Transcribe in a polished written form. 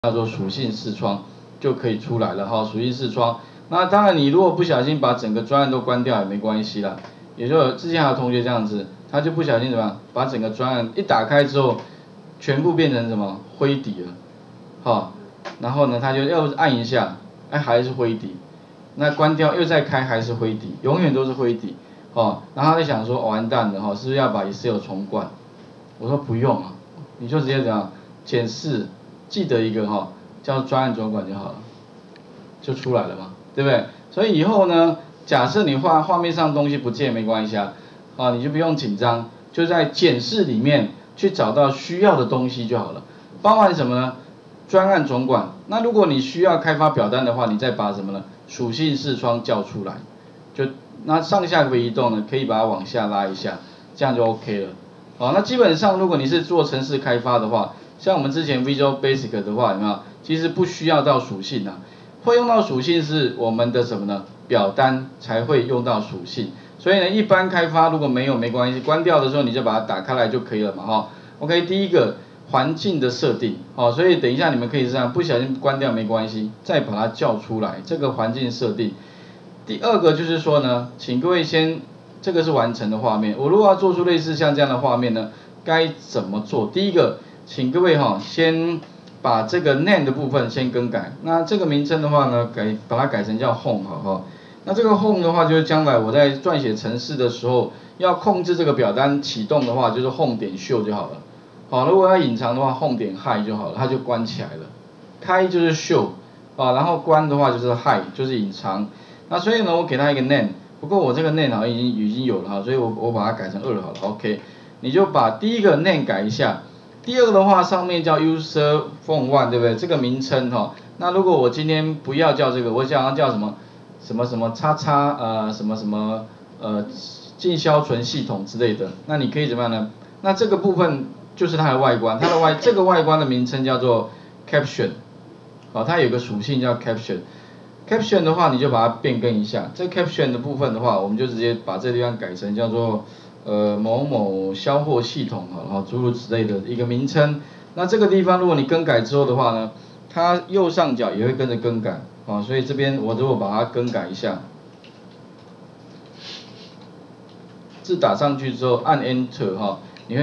叫做属性视窗就可以出来了哈。属性视窗，那当然你如果不小心把整个专案都关掉也没关系啦。也就之前还有同学这样子，他就不小心怎么样，把整个专案一打开之后，全部变成什么灰底了，哈。然后呢，他就要按一下，哎还是灰底，那关掉又再开还是灰底，永远都是灰底，哦。然后他就想说，完蛋了哈，是不是要把 Excel 重灌？我说不用啊，你就直接怎样检视。记得一个哈，叫专案总管就好了，就出来了嘛，对不对？所以以后呢，假设你画面上东西不见没关系啊，你就不用紧张，就在检视里面去找到需要的东西就好了。包含什么呢？专案总管。那如果你需要开发表单的话，你再把什么呢？属性视窗叫出来，就那上下可以移动呢，可以把它往下拉一下，这样就 OK 了。好，那基本上如果你是做程式开发的话，像我们之前 Visual Basic 的话，有没有？其实不需要到属性啊，会用到属性是我们的什么呢？表单才会用到属性。所以呢，一般开发如果没关系，关掉的时候你就把它打开来就可以了嘛，哈。OK， 第一个环境的设定，所以等一下你们可以这样，不小心关掉没关系，再把它叫出来，这个环境设定。第二个就是说呢，请各位先，这个是完成的画面。我如果要做出类似像这样的画面呢，该怎么做？第一个，请各位先把这个 name 的部分先更改。那这个名称的话呢，把它改成叫 home 好哈。那这个 home 的话，就是将来我在撰写程式的时候，要控制这个表单启动的话，就是 home 点 show 就好了。好，如果要隐藏的话 ，home 点 hide 就好了，它就关起来了。开就是 show 然后关的话就是 hide 就是隐藏。那所以呢，我给它一个 name， 不过我这个 name 好像已经有了哈，所以我把它改成2好了 ，OK。你就把第一个 name 改一下，第二个的话上面叫 user phone one 对不对？这个名称哈，那如果我今天不要叫这个，我想要叫什么什么叉叉什么进销存系统之类的，那你可以怎么样呢？那这个部分就是它的外观，这个外观的名称叫做 caption， 它有个属性叫 caption。caption 的话，你就把它变更一下。这 caption 的部分的话，我们就直接把这个地方改成叫做某某销货系统诸如此类的一个名称。那这个地方如果你更改之后的话呢，它右上角也会跟着更改所以这边我如果把它更改一下，字打上去之后按 Enter